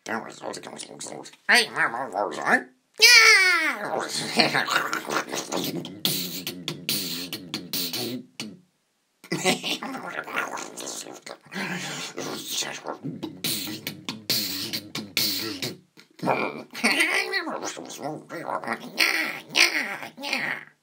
Hey, Mama, was I? Yeah! Yeah, yeah, yeah.